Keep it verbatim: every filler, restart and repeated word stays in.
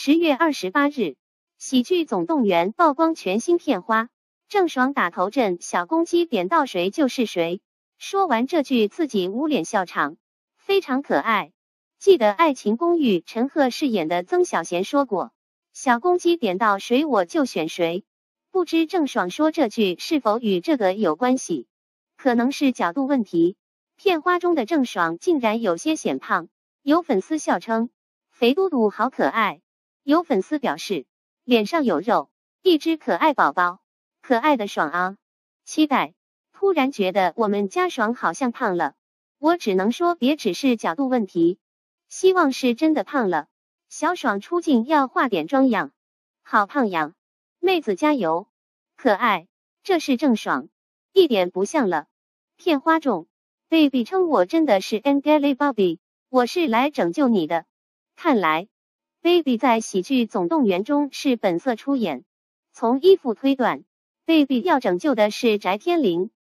十月二十八日，喜剧总动员曝光全新片花，郑爽打头阵，小公鸡点到谁就是谁。说完这句，自己捂脸笑场，非常可爱。记得《爱情公寓》陈赫饰演的曾小贤说过，小公鸡点到谁我就选谁。不知郑爽说这句是否与这个有关系？可能是角度问题。片花中的郑爽竟然有些显胖，有粉丝笑称肥嘟嘟好可爱，有粉丝表示脸上有肉，一只可爱宝宝，可爱的爽啊！期待。突然觉得我们家爽好像胖了，我只能说别只是角度问题，希望是真的胖了。小爽出镜要化点妆样，好胖样，妹子加油，可爱。这是郑爽，一点不像了。片花中 ，baby 称我真的是 Angelique， 我是来拯救你的。看来 baby 在喜剧总动员中是本色出演，从衣服推断 ，baby 要拯救的是翟天临。